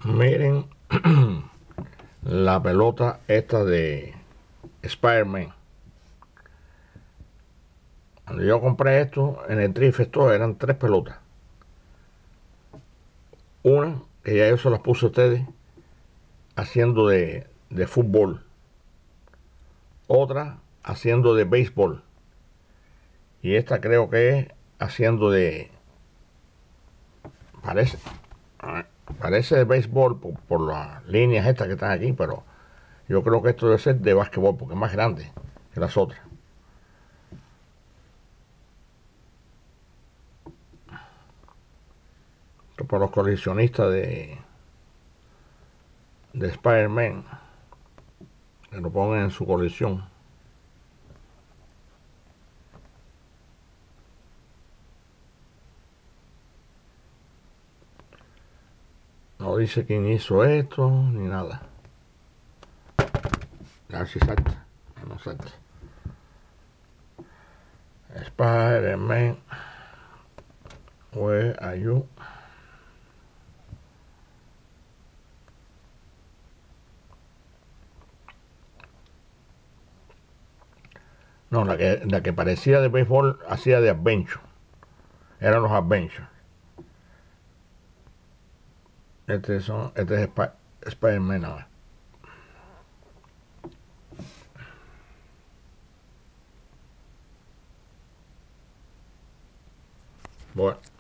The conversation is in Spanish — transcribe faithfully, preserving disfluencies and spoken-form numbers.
Miren la pelota esta de Spider-Man. Cuando yo compré esto en el Thrift Store eran tres pelotas. Una que ya yo se las puse a ustedes haciendo de, de fútbol. Otra haciendo de béisbol. Y esta creo que es haciendo de... Parece, parece de béisbol por, por las líneas estas que están aquí, pero yo creo que esto debe ser de básquetbol porque es más grande que las otras. Esto para los coleccionistas de, de Spider-Man, que lo pongan en su colección. No dice quién hizo esto ni nada. A ver si salta. No salta. Spider-Man, where are you? No, la que, la que parecía de béisbol hacía de Adventure. Eran los Adventures. Este, son, este es Sp Spider-Man nada. Bueno.